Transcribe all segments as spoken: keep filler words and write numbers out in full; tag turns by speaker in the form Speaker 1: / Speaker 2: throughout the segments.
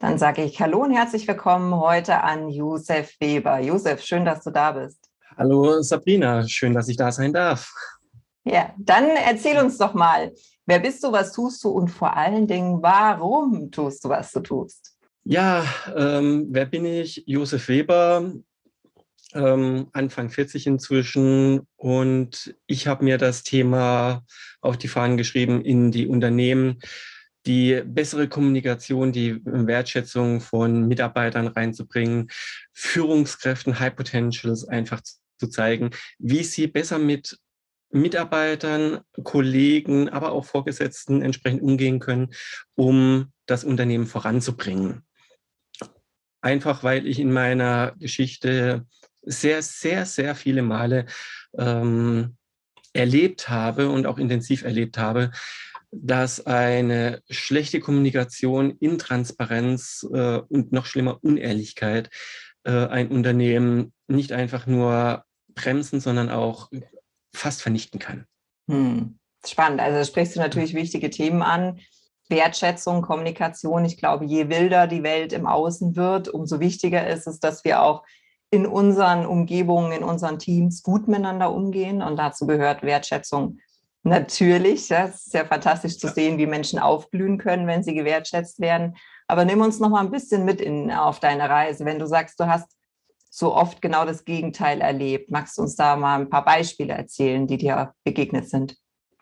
Speaker 1: Dann sage ich Hallo und herzlich willkommen heute an Josef Weber. Josef, schön, dass du da bist.
Speaker 2: Hallo Sabrina, schön, dass ich da sein darf.
Speaker 1: Ja, dann erzähl uns doch mal, wer bist du, was tust du und vor allen Dingen, warum tust du, was du tust?
Speaker 2: Ja, ähm, wer bin ich? Josef Weber, ähm, Anfang vierzig inzwischen, und ich habe mir das Thema auf die Fahnen geschrieben, in die Unternehmen die bessere Kommunikation, die Wertschätzung von Mitarbeitern reinzubringen, Führungskräften, High Potentials einfach zu zeigen, wie sie besser mit Mitarbeitern, Kollegen, aber auch Vorgesetzten entsprechend umgehen können, um das Unternehmen voranzubringen. Einfach weil ich in meiner Geschichte sehr, sehr, sehr viele Male ähm, erlebt habe und auch intensiv erlebt habe, dass eine schlechte Kommunikation, Intransparenz äh, und noch schlimmer Unehrlichkeit äh, ein Unternehmen nicht einfach nur bremsen, sondern auch fast vernichten kann.
Speaker 1: Hm. Spannend, also da sprichst du natürlich wichtige Themen an. Wertschätzung, Kommunikation. Ich glaube, je wilder die Welt im Außen wird, umso wichtiger ist es, dass wir auch in unseren Umgebungen, in unseren Teams gut miteinander umgehen. Und dazu gehört Wertschätzung natürlich. Ja, es ist ja fantastisch zu sehen, wie Menschen aufblühen können, wenn sie gewertschätzt werden. Aber nimm uns noch mal ein bisschen mit in, auf deine Reise. Wenn du sagst, du hast so oft genau das Gegenteil erlebt, magst du uns da mal ein paar Beispiele erzählen, die dir begegnet sind?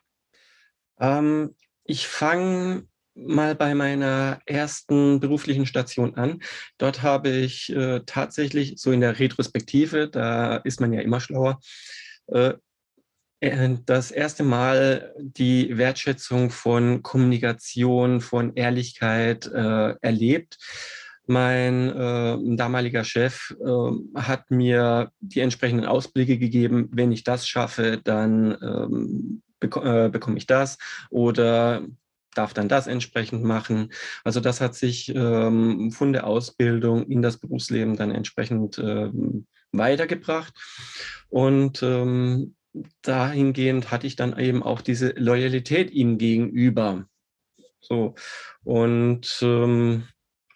Speaker 2: Ähm, ich fange mal bei meiner ersten beruflichen Station an. Dort habe ich äh, tatsächlich so in der Retrospektive, da ist man ja immer schlauer, äh, äh, das erste Mal die Wertschätzung von Kommunikation, von Ehrlichkeit äh, erlebt. Mein äh, damaliger Chef äh, hat mir die entsprechenden Ausblicke gegeben. Wenn ich das schaffe, dann ähm, bek äh, bekomme ich das oder darf dann das entsprechend machen. Also das hat sich ähm, von der Ausbildung in das Berufsleben dann entsprechend ähm, weitergebracht. Und ähm, dahingehend hatte ich dann eben auch diese Loyalität ihm gegenüber. So. Und ähm,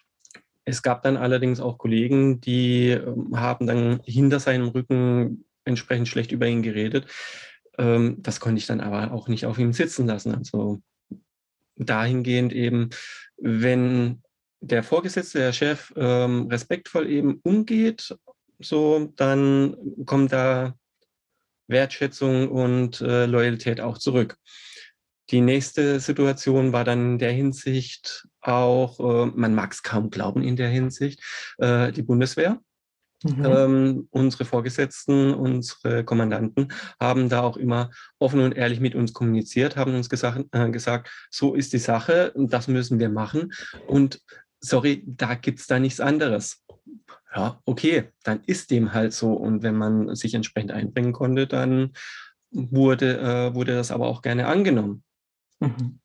Speaker 2: es gab dann allerdings auch Kollegen, die ähm, haben dann hinter seinem Rücken entsprechend schlecht über ihn geredet. Ähm, das konnte ich dann aber auch nicht auf ihm sitzen lassen. Also dahingehend eben, wenn der Vorgesetzte, der Chef, ähm, respektvoll eben umgeht, so, dann kommt da Wertschätzung und äh, Loyalität auch zurück. Die nächste Situation war dann in der Hinsicht auch, äh, man mag es kaum glauben in der Hinsicht, äh, die Bundeswehr.
Speaker 1: Mhm.
Speaker 2: Ähm, unsere Vorgesetzten, unsere Kommandanten haben da auch immer offen und ehrlich mit uns kommuniziert, haben uns gesagt, äh, gesagt, so ist die Sache, das müssen wir machen und sorry, da gibt es da nichts anderes. Ja, okay, dann ist dem halt so. Und wenn man sich entsprechend einbringen konnte, dann wurde, äh, wurde das aber auch gerne angenommen.
Speaker 1: Mhm.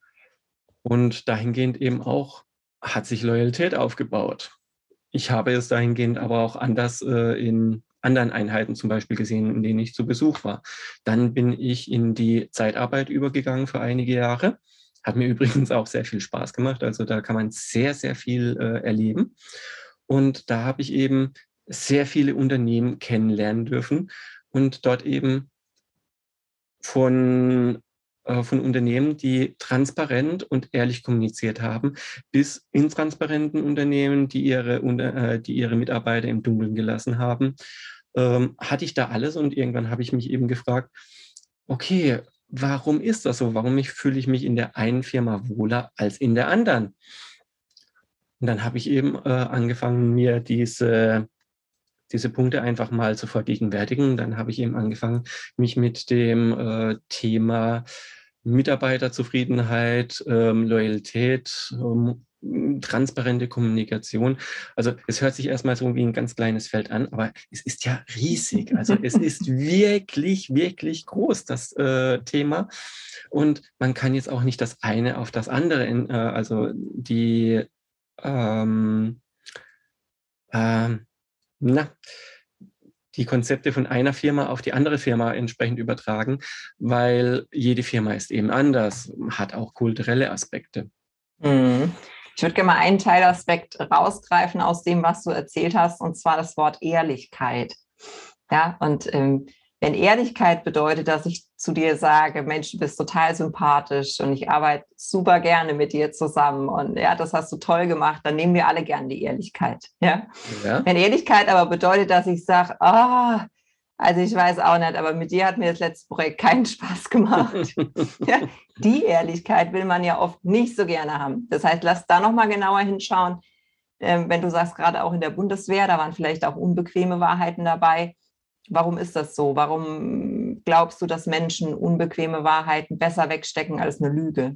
Speaker 2: Und dahingehend eben auch hat sich Loyalität aufgebaut. Ich habe es dahingehend aber auch anders äh, in anderen Einheiten zum Beispiel gesehen, in denen ich zu Besuch war. Dann bin ich in die Zeitarbeit übergegangen für einige Jahre. Hat mir übrigens auch sehr viel Spaß gemacht. Also da kann man sehr, sehr viel äh, erleben. Und da habe ich eben sehr viele Unternehmen kennenlernen dürfen und dort eben von, äh, von Unternehmen, die transparent und ehrlich kommuniziert haben, bis intransparenten Unternehmen, die ihre, äh, die ihre Mitarbeiter im Dunkeln gelassen haben, ähm, hatte ich da alles. Und irgendwann habe ich mich eben gefragt, okay, warum ist das so? Warum fühle ich mich in der einen Firma wohler als in der anderen? Und dann habe ich eben äh, angefangen, mir diese diese Punkte einfach mal zu vergegenwärtigen. Dann habe ich eben angefangen, mich mit dem äh, Thema Mitarbeiterzufriedenheit, ähm, Loyalität, ähm, transparente Kommunikation. Also es hört sich erstmal so wie ein ganz kleines Feld an, aber es ist ja riesig. Also es ist wirklich, wirklich groß, das äh, Thema. Und man kann jetzt auch nicht das eine auf das andere, in, äh, also die ähm, ähm, na, die Konzepte von einer Firma auf die andere Firma entsprechend übertragen, weil jede Firma ist eben anders, hat auch kulturelle Aspekte.
Speaker 1: Mhm. Ich würde gerne mal einen Teilaspekt rausgreifen aus dem, was du erzählt hast, und zwar das Wort Ehrlichkeit. Ja, und ähm, wenn Ehrlichkeit bedeutet, dass ich zu dir sage, Mensch, du bist total sympathisch und ich arbeite super gerne mit dir zusammen und ja, das hast du toll gemacht, dann nehmen wir alle gerne die Ehrlichkeit. Ja?
Speaker 2: Ja.
Speaker 1: Wenn Ehrlichkeit aber bedeutet, dass ich sage, ah, also ich weiß auch nicht, aber mit dir hat mir das letzte Projekt keinen Spaß gemacht. Ja, die Ehrlichkeit will man ja oft nicht so gerne haben. Das heißt, lass da nochmal genauer hinschauen. Ähm, wenn du sagst, gerade auch in der Bundeswehr, da waren vielleicht auch unbequeme Wahrheiten dabei. Warum ist das so? Warum glaubst du, dass Menschen unbequeme Wahrheiten besser wegstecken als eine Lüge?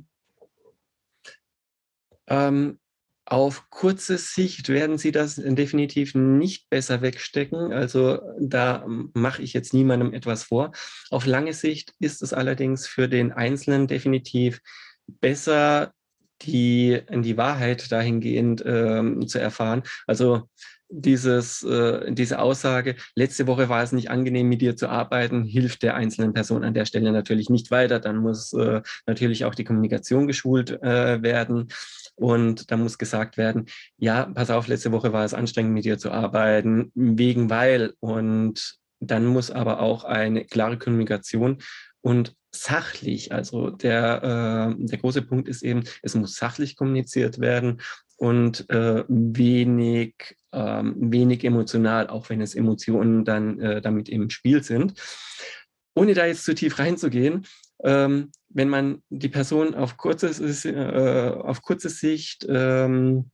Speaker 2: Ähm, auf kurze Sicht werden sie das definitiv nicht besser wegstecken. Also da mache ich jetzt niemandem etwas vor. Auf lange Sicht ist es allerdings für den Einzelnen definitiv besser, die, die Wahrheit dahingehend ähm, zu erfahren. Also dieses, äh, diese Aussage, letzte Woche war es nicht angenehm, mit dir zu arbeiten, hilft der einzelnen Person an der Stelle natürlich nicht weiter. Dann muss äh, natürlich auch die Kommunikation geschult äh, werden. Und da muss gesagt werden, ja, pass auf, letzte Woche war es anstrengend, mit dir zu arbeiten, wegen weil. Und dann muss aber auch eine klare Kommunikation und sachlich, also der, äh, der große Punkt ist eben, es muss sachlich kommuniziert werden und äh, wenig, äh, wenig emotional, auch wenn es Emotionen dann äh, damit im Spiel sind. Ohne da jetzt zu tief reinzugehen, ähm, wenn man die Person auf kurze, äh, auf kurze Sicht ähm,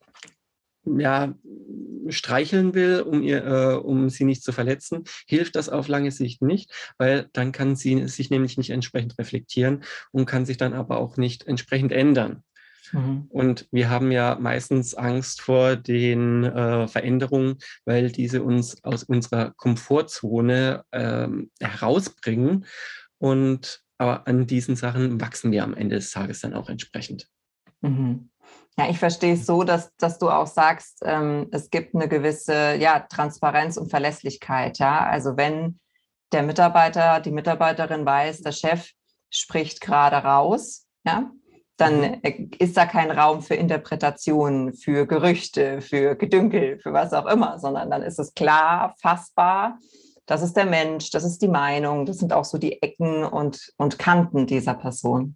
Speaker 2: ja, streicheln will, um, ihr, äh, um sie nicht zu verletzen, hilft das auf lange Sicht nicht, weil dann kann sie sich nämlich nicht entsprechend reflektieren und kann sich dann aber auch nicht entsprechend ändern. Mhm. Und wir haben ja meistens Angst vor den äh, Veränderungen, weil diese uns aus unserer Komfortzone ähm, herausbringen. Und aber an diesen Sachen wachsen wir am Ende des Tages dann auch entsprechend.
Speaker 1: Mhm. Ja, ich verstehe es so, dass, dass du auch sagst, ähm, es gibt eine gewisse ja, Transparenz und Verlässlichkeit. Ja? Also wenn der Mitarbeiter, die Mitarbeiterin weiß, der Chef spricht gerade raus, ja, dann mhm. ist da kein Raum für Interpretationen, für Gerüchte, für Gedünkel, für was auch immer, sondern dann ist es klar, fassbar. Das ist der Mensch, das ist die Meinung, das sind auch so die Ecken und, und Kanten dieser Person.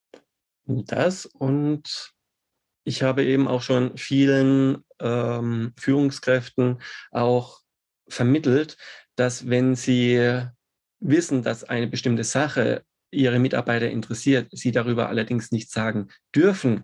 Speaker 2: Das und ich habe eben auch schon vielen ähm, Führungskräften auch vermittelt, dass wenn sie wissen, dass eine bestimmte Sache ihre Mitarbeiter interessiert, sie darüber allerdings nicht sagen dürfen.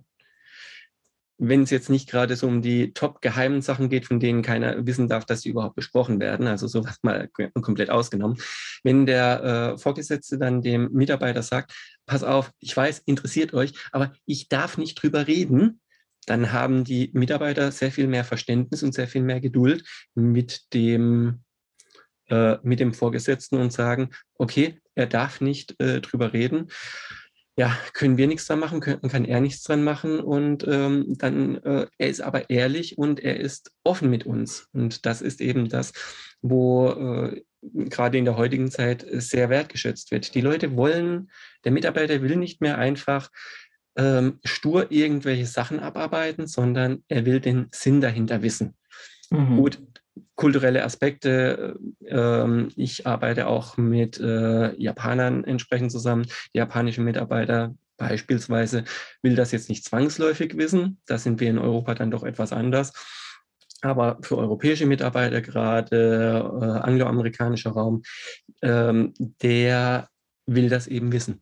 Speaker 2: Wenn es jetzt nicht gerade so um die top geheimen Sachen geht, von denen keiner wissen darf, dass sie überhaupt besprochen werden, also sowas mal komplett ausgenommen. Wenn der äh, Vorgesetzte dann dem Mitarbeiter sagt, pass auf, ich weiß, interessiert euch, aber ich darf nicht drüber reden, dann haben die Mitarbeiter sehr viel mehr Verständnis und sehr viel mehr Geduld mit dem, äh, mit dem Vorgesetzten und sagen, okay, er darf nicht äh, drüber reden. Ja, können wir nichts dran machen, können, kann er nichts dran machen und ähm, dann, äh, er ist aber ehrlich und er ist offen mit uns. Und das ist eben das, wo äh, gerade in der heutigen Zeit sehr wertgeschätzt wird. Die Leute wollen, der Mitarbeiter will nicht mehr einfach ähm, stur irgendwelche Sachen abarbeiten, sondern er will den Sinn dahinter wissen. Mhm. Gut, kulturelle Aspekte. Ähm, ich arbeite auch mit äh, Japanern entsprechend zusammen. Die japanischen Mitarbeiter beispielsweise will das jetzt nicht zwangsläufig wissen. Da sind wir in Europa dann doch etwas anders. Aber für europäische Mitarbeiter, gerade äh, angloamerikanischer Raum, ähm, der will das eben wissen.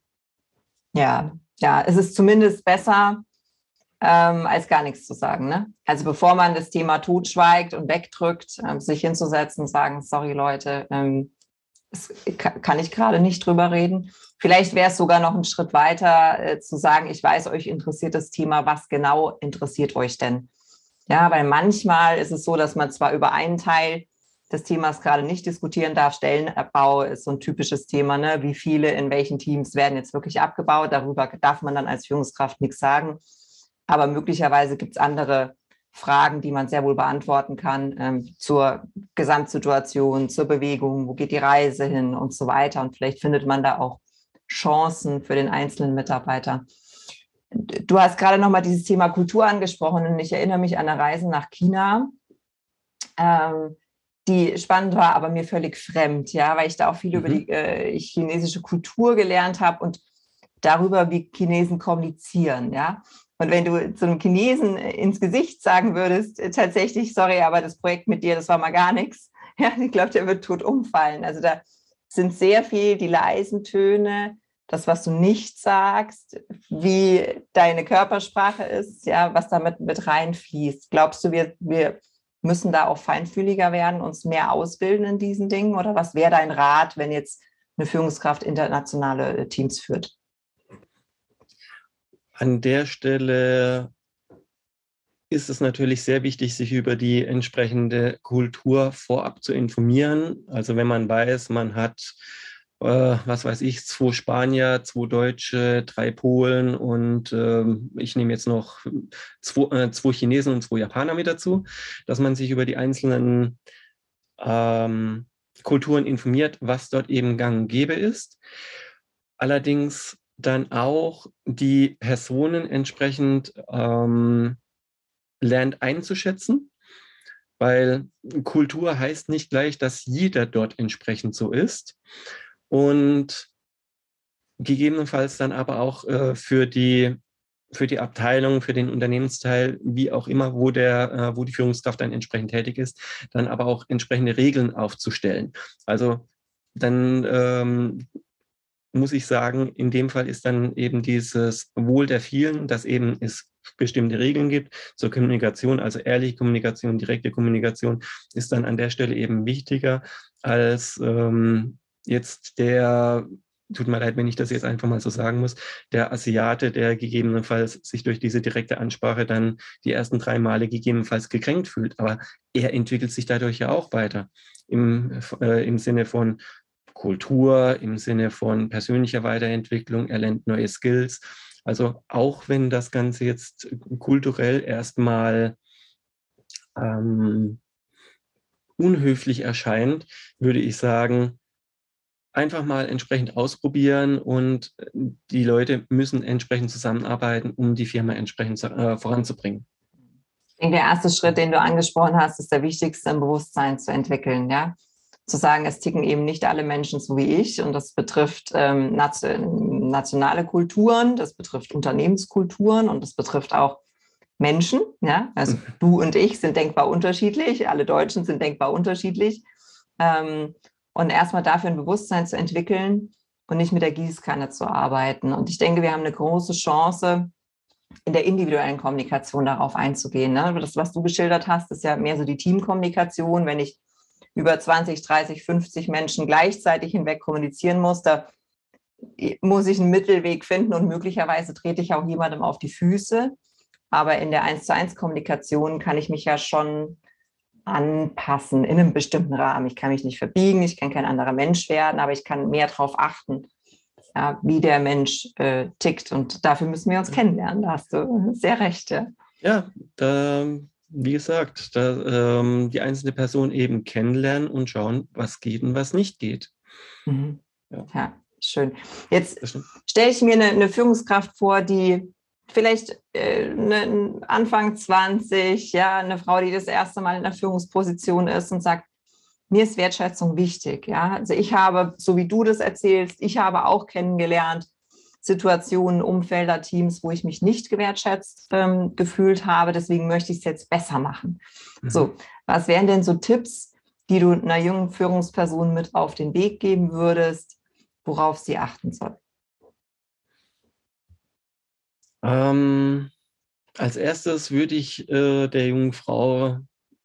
Speaker 1: Ja, ja, es ist zumindest besser, Ähm, als gar nichts zu sagen. Ne? Also bevor man das Thema totschweigt und wegdrückt, ähm, sich hinzusetzen und sagen, sorry Leute, ähm, das kann ich gerade nicht drüber reden. Vielleicht wäre es sogar noch ein Schritt weiter äh, zu sagen, ich weiß, euch interessiert das Thema, was genau interessiert euch denn? Ja, weil manchmal ist es so, dass man zwar über einen Teil des Themas gerade nicht diskutieren darf. Stellenabbau ist so ein typisches Thema, ne? Wie viele in welchen Teams werden jetzt wirklich abgebaut? Darüber darf man dann als Führungskraft nichts sagen. Aber möglicherweise gibt es andere Fragen, die man sehr wohl beantworten kann ähm, zur Gesamtsituation, zur Bewegung, wo geht die Reise hin und so weiter. Und vielleicht findet man da auch Chancen für den einzelnen Mitarbeiter. du hast gerade noch mal dieses Thema Kultur angesprochen und ich erinnere mich an eine Reise nach China, ähm, die spannend war, aber mir völlig fremd, ja, weil ich da auch viel mhm. über die äh, chinesische Kultur gelernt habe und darüber, wie Chinesen kommunizieren, ja. Und wenn du zu einem Chinesen ins Gesicht sagen würdest, tatsächlich, sorry, aber das Projekt mit dir, das war mal gar nichts, ja, ich glaube, der wird tot umfallen. Also da sind sehr viel die leisen Töne, das, was du nicht sagst, wie deine Körpersprache ist, ja, was damit mit reinfließt. Glaubst du, wir, wir müssen da auch feinfühliger werden, uns mehr ausbilden in diesen Dingen? Oder was wäre dein Rat, wenn jetzt eine Führungskraft internationale Teams führt?
Speaker 2: An der Stelle ist es natürlich sehr wichtig, sich über die entsprechende Kultur vorab zu informieren. Also wenn man weiß, man hat, äh, was weiß ich, zwei Spanier, zwei Deutsche, drei Polen und äh, ich nehme jetzt noch zwei, äh, zwei Chinesen und zwei Japaner mit dazu, dass man sich über die einzelnen ähm, Kulturen informiert, was dort eben gang und gäbe ist. Allerdings dann auch die Personen entsprechend ähm, lernt einzuschätzen, weil Kultur heißt nicht gleich, dass jeder dort entsprechend so ist und gegebenenfalls dann aber auch äh, für die für die Abteilung, für den Unternehmensteil, wie auch immer, wo der, äh, wo die Führungskraft dann entsprechend tätig ist, dann aber auch entsprechende Regeln aufzustellen. Also dann ähm, muss ich sagen, in dem Fall ist dann eben dieses Wohl der vielen, dass eben es bestimmte Regeln gibt zur Kommunikation, also ehrliche Kommunikation, direkte Kommunikation, ist dann an der Stelle eben wichtiger als ähm, jetzt der, tut mir leid, wenn ich das jetzt einfach mal so sagen muss, der Asiate, der gegebenenfalls sich durch diese direkte Ansprache dann die ersten drei Male gegebenenfalls gekränkt fühlt. Aber er entwickelt sich dadurch ja auch weiter im, äh, im Sinne von Kultur, im Sinne von persönlicher Weiterentwicklung, er lernt neue Skills. Also auch wenn das Ganze jetzt kulturell erstmal ähm, unhöflich erscheint, würde ich sagen, einfach mal entsprechend ausprobieren und die Leute müssen entsprechend zusammenarbeiten, um die Firma entsprechend äh, voranzubringen.
Speaker 1: Ich denke, der erste Schritt, den du angesprochen hast, ist der wichtigste, im Bewusstsein zu entwickeln, ja. Zu sagen, es ticken eben nicht alle Menschen so wie ich und das betrifft ähm, nationale Kulturen, das betrifft Unternehmenskulturen und das betrifft auch Menschen, ja, also du und ich sind denkbar unterschiedlich, alle Deutschen sind denkbar unterschiedlich ähm, und erstmal dafür ein Bewusstsein zu entwickeln und nicht mit der Gießkanne zu arbeiten und ich denke, wir haben eine große Chance, in der individuellen Kommunikation darauf einzugehen, ne? Das, was du geschildert hast, ist ja mehr so die Teamkommunikation, wenn ich über zwanzig, dreißig, fünfzig Menschen gleichzeitig hinweg kommunizieren muss, da muss ich einen Mittelweg finden und möglicherweise trete ich auch jemandem auf die Füße. Aber in der eins zu eins Kommunikation kann ich mich ja schon anpassen in einem bestimmten Rahmen. Ich kann mich nicht verbiegen, ich kann kein anderer Mensch werden, aber ich kann mehr darauf achten, ja, wie der Mensch äh, tickt. Und dafür müssen wir uns kennenlernen. Da hast du sehr recht. Ja,
Speaker 2: ja da, wie gesagt, da, ähm, die einzelne Person eben kennenlernen und schauen, was geht und was nicht geht.
Speaker 1: Mhm. Ja. Ja, schön. Jetzt stelle ich mir eine, eine Führungskraft vor, die vielleicht äh, eine Anfang zwanzig, ja, eine Frau, die das erste Mal in einer Führungsposition ist und sagt, mir ist Wertschätzung wichtig. Ja? Also ich habe, so wie du das erzählst, ich habe auch kennengelernt, Situationen, Umfelder, Teams, wo ich mich nicht gewertschätzt ähm, gefühlt habe. Deswegen möchte ich es jetzt besser machen. Mhm. So, was wären denn so Tipps, die du einer jungen Führungsperson mit auf den Weg geben würdest, worauf sie achten soll?
Speaker 2: Ähm, als erstes würde ich äh, der jungen Frau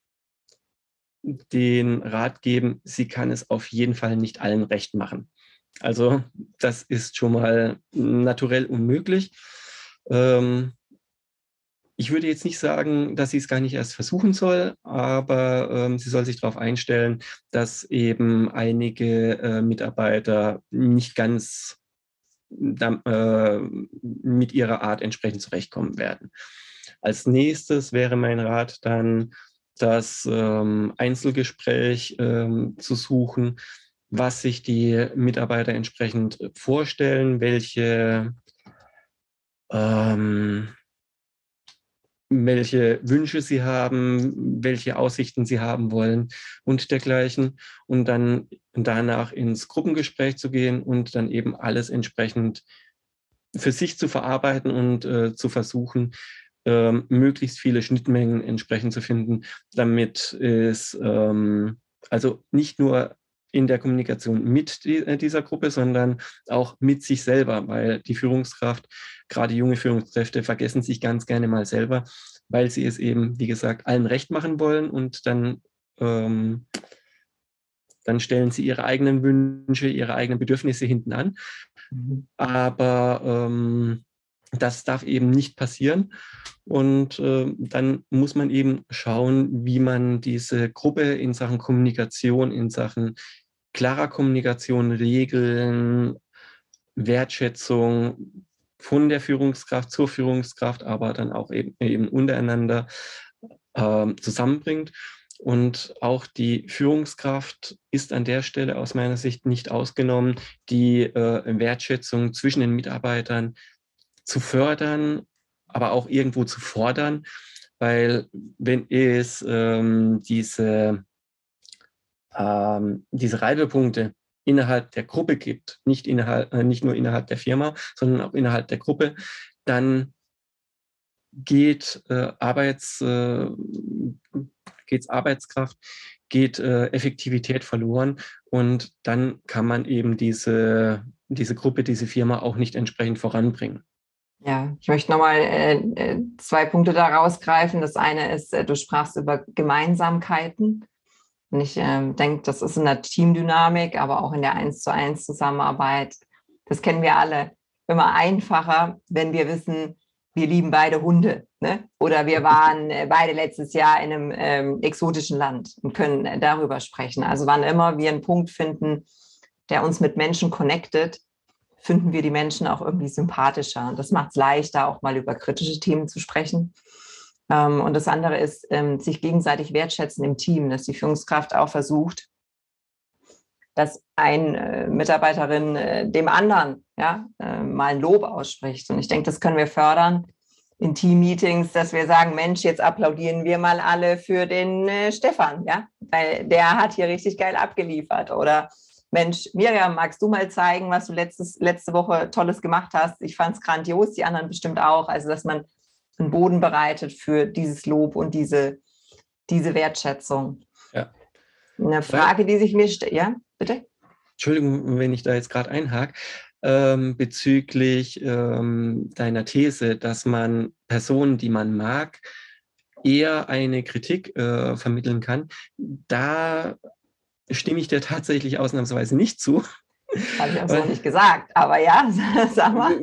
Speaker 2: den Rat geben, sie kann es auf jeden Fall nicht allen recht machen. Also das ist schon mal naturell unmöglich. Ähm, ich würde jetzt nicht sagen, dass sie es gar nicht erst versuchen soll, aber ähm, sie soll sich darauf einstellen, dass eben einige äh, Mitarbeiter nicht ganz äh, mit ihrer Art entsprechend zurechtkommen werden. Als nächstes wäre mein Rat dann, das ähm, Einzelgespräch ähm, zu suchen, was sich die Mitarbeiter entsprechend vorstellen, welche ähm, welche Wünsche sie haben, welche Aussichten sie haben wollen und dergleichen. Und dann danach ins Gruppengespräch zu gehen und dann eben alles entsprechend für sich zu verarbeiten und äh, zu versuchen, äh, möglichst viele Schnittmengen entsprechend zu finden, damit es ähm, also nicht nur in der Kommunikation mit die, dieser Gruppe, sondern auch mit sich selber, weil die Führungskraft, gerade junge Führungskräfte, vergessen sich ganz gerne mal selber, weil sie es eben, wie gesagt, allen recht machen wollen und dann, ähm, dann stellen sie ihre eigenen Wünsche, ihre eigenen Bedürfnisse hinten an. Mhm. Aber ähm, das darf eben nicht passieren. Und äh, dann muss man eben schauen, wie man diese Gruppe in Sachen Kommunikation, in Sachen klarer Kommunikation, Regeln, Wertschätzung von der Führungskraft zur Führungskraft, aber dann auch eben, eben untereinander äh, zusammenbringt. Und auch die Führungskraft ist an der Stelle aus meiner Sicht nicht ausgenommen, die äh, Wertschätzung zwischen den Mitarbeitern zu fördern, aber auch irgendwo zu fordern, weil wenn es ähm, diese, ähm, diese Reibepunkte innerhalb der Gruppe gibt, nicht, innerhalb, äh, nicht nur innerhalb der Firma, sondern auch innerhalb der Gruppe, dann geht äh, Arbeits, äh, geht's Arbeitskraft, geht äh, Effektivität verloren und dann kann man eben diese, diese Gruppe, diese Firma auch nicht entsprechend voranbringen.
Speaker 1: Ja, ich möchte nochmal äh, zwei Punkte da rausgreifen. Das eine ist, äh, du sprachst über Gemeinsamkeiten. Und ich äh, denke, das ist in der Teamdynamik, aber auch in der eins zu eins Zusammenarbeit. Das kennen wir alle. Immer einfacher, wenn wir wissen, wir lieben beide Hunde, ne? Oder wir waren äh, beide letztes Jahr in einem ähm, exotischen Land und können äh, darüber sprechen. Also wann immer wir einen Punkt finden, der uns mit Menschen connectet, finden wir die Menschen auch irgendwie sympathischer. Und das macht es leichter, auch mal über kritische Themen zu sprechen. Ähm, und das andere ist, ähm, sich gegenseitig wertschätzen im Team, dass die Führungskraft auch versucht, dass ein äh, Mitarbeiterin äh, dem anderen ja, äh, mal ein Lob ausspricht. Und ich denke, das können wir fördern in Team-Meetings, dass wir sagen, Mensch, jetzt applaudieren wir mal alle für den äh, Stefan, ja, weil der hat hier richtig geil abgeliefert. Oder Mensch, Miriam, magst du mal zeigen, was du letztes, letzte Woche Tolles gemacht hast? Ich fand es grandios, die anderen bestimmt auch. Also, dass man einen Boden bereitet für dieses Lob und diese, diese Wertschätzung.
Speaker 2: Ja.
Speaker 1: Eine Frage, die sich mir stellt, ja, bitte?
Speaker 2: Entschuldigung, wenn ich da jetzt gerade einhake, ähm, bezüglich ähm, deiner These, dass man Personen, die man mag, eher eine Kritik äh, vermitteln kann. Da stimme ich dir tatsächlich ausnahmsweise nicht zu.
Speaker 1: Habe ich auch so nicht gesagt, aber ja, sag mal.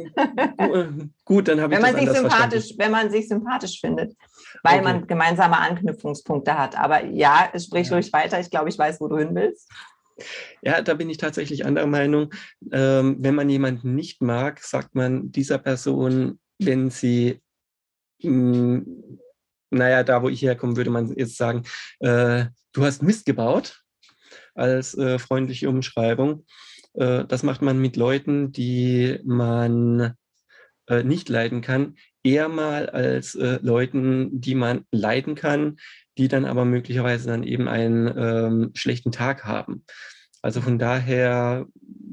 Speaker 2: Gut, dann habe ich
Speaker 1: wenn man
Speaker 2: das
Speaker 1: sich
Speaker 2: anders
Speaker 1: sympathisch,
Speaker 2: verstanden.
Speaker 1: Wenn man sich sympathisch findet, weil
Speaker 2: Okay.
Speaker 1: man gemeinsame Anknüpfungspunkte hat. Aber ja, sprich ja. ruhig weiter. Ich glaube, ich weiß, wo du hin willst.
Speaker 2: Ja, da bin ich tatsächlich anderer Meinung. Ähm, wenn man jemanden nicht mag, sagt man dieser Person, wenn sie, mh, naja, da wo ich herkomme, würde man jetzt sagen, äh, du hast Mist gebaut, als äh, freundliche Umschreibung. Äh, das macht man mit Leuten, die man äh, nicht leiden kann, eher mal als äh, Leuten, die man leiden kann, die dann aber möglicherweise dann eben einen ähm, schlechten Tag haben. Also von daher,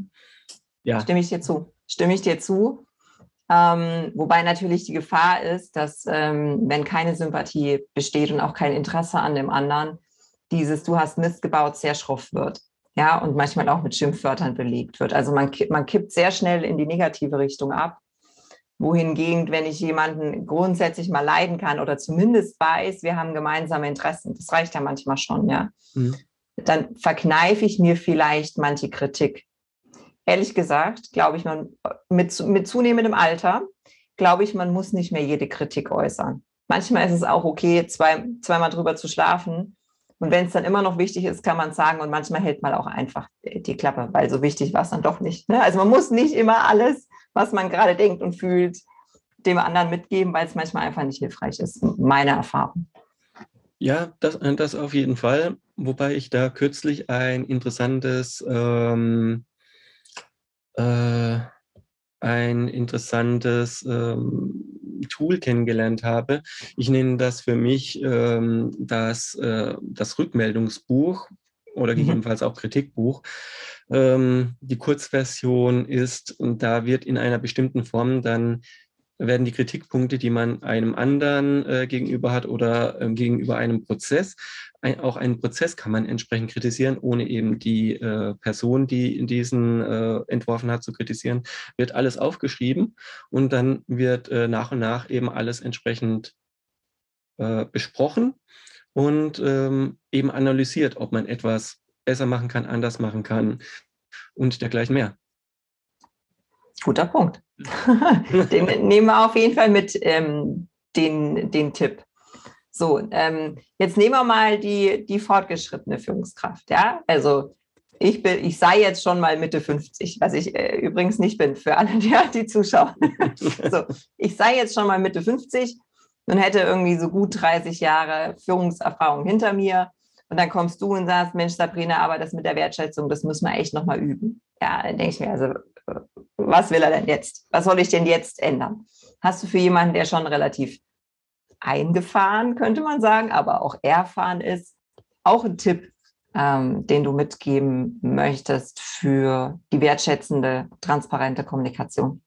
Speaker 2: ja.
Speaker 1: Stimme ich dir zu. Stimme ich dir zu. Ähm, wobei natürlich die Gefahr ist, dass ähm, wenn keine Sympathie besteht und auch kein Interesse an dem anderen, dieses du hast Mist gebaut sehr schroff wird. Ja, und manchmal auch mit Schimpfwörtern belegt wird. Also man, man kippt sehr schnell in die negative Richtung ab. Wohingegen, wenn ich jemanden grundsätzlich mal leiden kann oder zumindest weiß, wir haben gemeinsame Interessen, das reicht ja manchmal schon, ja, mhm. dann verkneife ich mir vielleicht manche Kritik. Ehrlich gesagt, glaube ich, man mit, mit zunehmendem Alter, glaube ich, man muss nicht mehr jede Kritik äußern. Manchmal ist es auch okay, zwei, zweimal drüber zu schlafen. Und wenn es dann immer noch wichtig ist, kann man es sagen. Und manchmal hält man auch einfach die Klappe, weil so wichtig war es dann doch nicht. Ne? Also man muss nicht immer alles, was man gerade denkt und fühlt, dem anderen mitgeben, weil es manchmal einfach nicht hilfreich ist. Meine Erfahrung.
Speaker 2: Ja, das, das auf jeden Fall. Wobei ich da kürzlich ein interessantes ähm, äh, ein interessantes ähm, Tool kennengelernt habe. Ich nenne das für mich ähm, das, äh, das Rückmeldungsbuch oder
Speaker 1: Mhm.
Speaker 2: gegebenenfalls auch Kritikbuch. Ähm, die Kurzversion ist, da wird in einer bestimmten Form dann werden die Kritikpunkte, die man einem anderen äh, gegenüber hat oder äh, gegenüber einem Prozess, ein, auch einen Prozess kann man entsprechend kritisieren, ohne eben die äh, Person, die diesen äh, entworfen hat, zu kritisieren, wird alles aufgeschrieben und dann wird äh, nach und nach eben alles entsprechend äh, besprochen und ähm, eben analysiert, ob man etwas besser machen kann, anders machen kann und dergleichen mehr.
Speaker 1: Guter Punkt. Den nehmen wir auf jeden Fall mit, ähm, den, den Tipp. So, ähm, jetzt nehmen wir mal die, die fortgeschrittene Führungskraft. Ja, also ich bin, ich sei jetzt schon mal Mitte fünfzig, was ich äh, übrigens nicht bin für alle, die, die zuschauen. So, ich sei jetzt schon mal Mitte fünfzig und hätte irgendwie so gut dreißig Jahre Führungserfahrung hinter mir. Und dann kommst du und sagst, Mensch, Sabrina, aber das mit der Wertschätzung, das müssen wir echt nochmal üben. Ja, dann denke ich mir, also, was will er denn jetzt? Was soll ich denn jetzt ändern? Hast du für jemanden, der schon relativ eingefahren, könnte man sagen, aber auch erfahren ist, auch ein Tipp, ähm, den du mitgeben möchtest für die wertschätzende, transparente Kommunikation?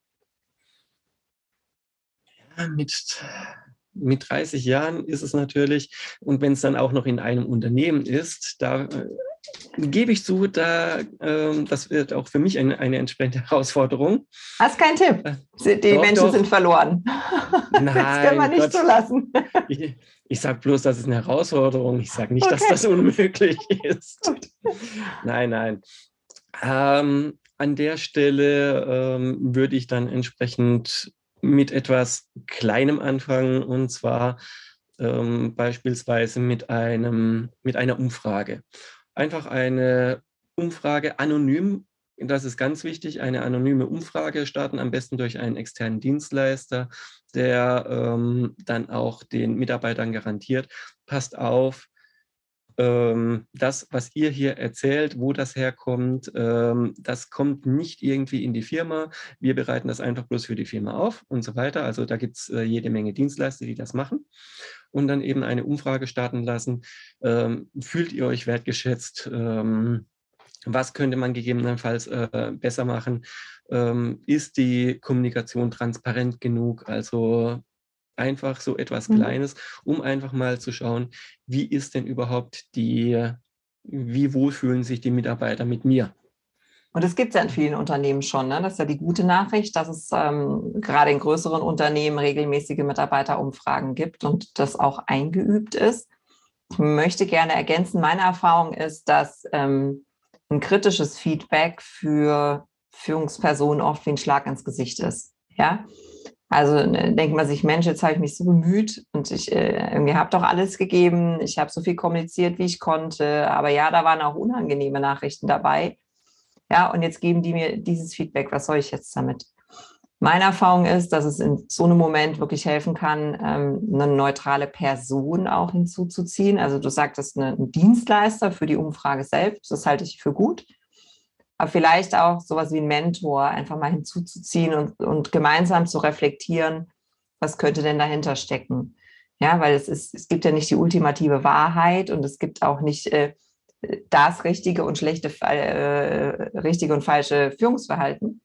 Speaker 2: Ja, mit, mit dreißig Jahren ist es natürlich, und wenn es dann auch noch in einem Unternehmen ist, da äh, gebe ich zu, da, äh, das wird auch für mich eine, eine entsprechende Herausforderung.
Speaker 1: Hast keinen Tipp?
Speaker 2: Äh,
Speaker 1: Die
Speaker 2: doch,
Speaker 1: Menschen
Speaker 2: doch.
Speaker 1: sind verloren. Das können wir
Speaker 2: Nein,
Speaker 1: nicht
Speaker 2: Gott.
Speaker 1: so lassen.
Speaker 2: Ich, ich sage bloß, das ist eine Herausforderung. Ich sage nicht, dass
Speaker 1: Okay.
Speaker 2: das unmöglich ist.
Speaker 1: Gut.
Speaker 2: Nein, nein. Ähm, an der Stelle ähm, würde ich dann entsprechend mit etwas Kleinem anfangen, und zwar ähm, beispielsweise mit, einem, mit einer Umfrage. Einfach eine Umfrage anonym, das ist ganz wichtig, eine anonyme Umfrage starten, am besten durch einen externen Dienstleister, der ähm, dann auch den Mitarbeitern garantiert, passt auf, ähm, das, was ihr hier erzählt, wo das herkommt, ähm, das kommt nicht irgendwie in die Firma. Wir bereiten das einfach bloß für die Firma auf und so weiter. Also da gibt es äh, jede Menge Dienstleister, die das machen und dann eben eine Umfrage starten lassen. Ähm, fühlt ihr euch wertgeschätzt? Ähm, was könnte man gegebenenfalls äh, besser machen? Ähm, ist die Kommunikation transparent genug? Also einfach so etwas
Speaker 1: Mhm.
Speaker 2: Kleines, um einfach mal zu schauen, wie ist denn überhaupt die, wie wohl fühlen sich die Mitarbeiter mit mir?
Speaker 1: Und das gibt es ja in vielen Unternehmen schon. Ne? Das ist ja die gute Nachricht, dass es ähm, gerade in größeren Unternehmen regelmäßige Mitarbeiterumfragen gibt und das auch eingeübt ist. Ich möchte gerne ergänzen, meine Erfahrung ist, dass ähm, ein kritisches Feedback für Führungspersonen oft wie ein Schlag ins Gesicht ist. Ja, also äh, denkt man sich, Mensch, jetzt habe ich mich so bemüht und ich äh, irgendwie habe doch alles gegeben, ich habe so viel kommuniziert, wie ich konnte, aber ja, da waren auch unangenehme Nachrichten dabei. Ja, und jetzt geben die mir dieses Feedback, was soll ich jetzt damit? Meine Erfahrung ist, dass es in so einem Moment wirklich helfen kann, ähm, eine neutrale Person auch hinzuzuziehen. Also du sagtest, eine, ein Dienstleister für die Umfrage selbst, das halte ich für gut. Aber vielleicht auch sowas wie ein Mentor einfach mal hinzuzuziehen und, und gemeinsam zu reflektieren, was könnte denn dahinter stecken. Ja, weil es ist, es gibt ja nicht die ultimative Wahrheit und es gibt auch nicht äh, das richtige und schlechte, äh, richtige und falsche Führungsverhalten.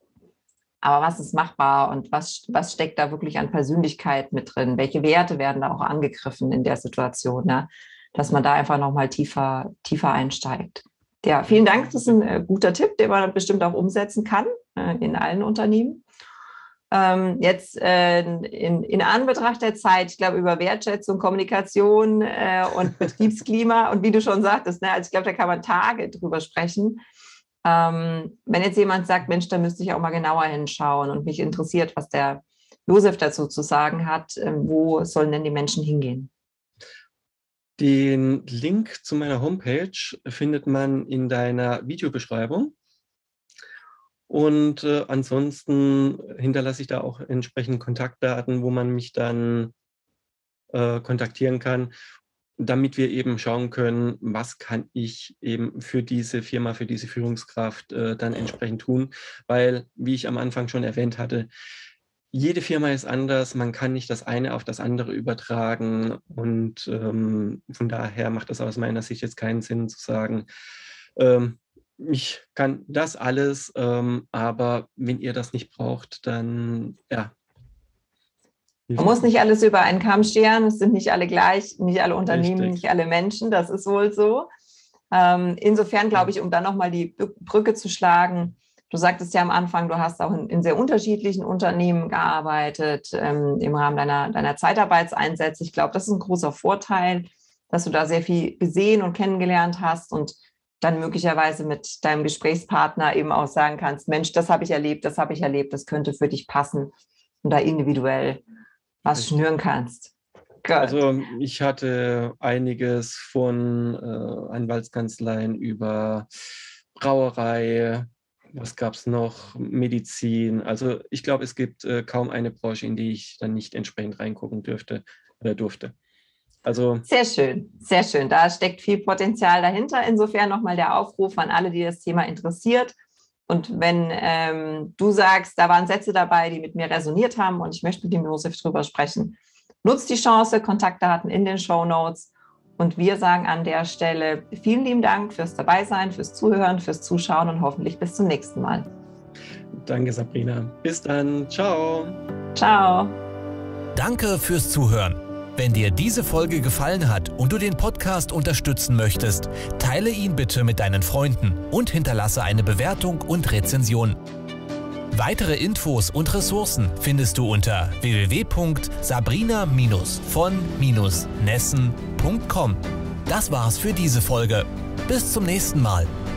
Speaker 1: Aber was ist machbar und was, was steckt da wirklich an Persönlichkeit mit drin? Welche Werte werden da auch angegriffen in der Situation? Ne? Dass man da einfach nochmal tiefer, tiefer einsteigt. Ja, vielen Dank. Das ist ein äh, guter Tipp, den man bestimmt auch umsetzen kann äh, in allen Unternehmen. Ähm, jetzt äh, in, in Anbetracht der Zeit, ich glaube, über Wertschätzung, Kommunikation äh, und Betriebsklima und wie du schon sagtest, ne, also ich glaube, da kann man Tage drüber sprechen. Ähm, wenn jetzt jemand sagt, Mensch, da müsste ich auch mal genauer hinschauen und mich interessiert, was der Josef dazu zu sagen hat, äh, wo sollen denn die Menschen hingehen?
Speaker 2: Den Link zu meiner Homepage findet man in deiner Videobeschreibung. Und äh, ansonsten hinterlasse ich da auch entsprechend Kontaktdaten, wo man mich dann äh, kontaktieren kann. damit wir eben schauen können, was kann ich eben für diese Firma, für diese Führungskraft äh, dann entsprechend tun. Weil, wie ich am Anfang schon erwähnt hatte, jede Firma ist anders, man kann nicht das eine auf das andere übertragen und ähm, von daher macht es aus meiner Sicht jetzt keinen Sinn zu sagen, ähm, ich kann das alles, ähm, aber wenn ihr das nicht braucht, dann ja.
Speaker 1: Man muss nicht alles über einen Kamm scheren, es sind nicht alle gleich, nicht alle Unternehmen,
Speaker 2: Richtig.
Speaker 1: nicht alle Menschen, das ist wohl so. Ähm, insofern glaube ich, um dann nochmal die Brücke zu schlagen, du sagtest ja am Anfang, du hast auch in, in sehr unterschiedlichen Unternehmen gearbeitet, ähm, im Rahmen deiner, deiner Zeitarbeitseinsätze. Ich glaube, das ist ein großer Vorteil, dass du da sehr viel gesehen und kennengelernt hast und dann möglicherweise mit deinem Gesprächspartner eben auch sagen kannst, Mensch, das habe ich erlebt, das habe ich erlebt, das könnte für dich passen und da individuell was
Speaker 2: Richtig.
Speaker 1: schnüren kannst.
Speaker 2: Good. Also ich hatte einiges von äh, Anwaltskanzleien über Brauerei, was gab es noch, Medizin. Also ich glaube, es gibt äh, kaum eine Branche, in die ich dann nicht entsprechend reingucken dürfte oder durfte. Also
Speaker 1: sehr schön, sehr schön. Da steckt viel Potenzial dahinter. Insofern nochmal der Aufruf an alle, die das Thema interessiert. Und wenn ähm, du sagst, da waren Sätze dabei, die mit mir resoniert haben und ich möchte mit dem Josef drüber sprechen, nutzt die Chance, Kontaktdaten in den Shownotes. Und wir sagen an der Stelle vielen lieben Dank fürs Dabeisein, fürs Zuhören, fürs Zuschauen und hoffentlich bis zum nächsten Mal.
Speaker 2: Danke, Sabrina. Bis dann. Ciao.
Speaker 1: Ciao.
Speaker 3: Danke fürs Zuhören. Wenn dir diese Folge gefallen hat und du den Podcast unterstützen möchtest, teile ihn bitte mit deinen Freunden und hinterlasse eine Bewertung und Rezension. Weitere Infos und Ressourcen findest du unter w w w punkt sabrina von nessen punkt com. Das war's für diese Folge. Bis zum nächsten Mal.